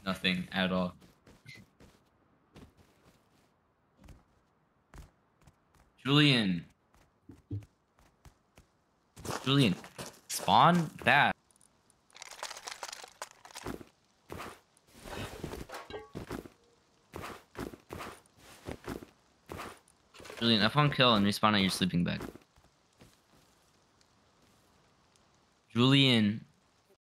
Nothing at all. Julian. Julian. Spawn that. Julian, F1 kill and respawn at your sleeping bag. Julian.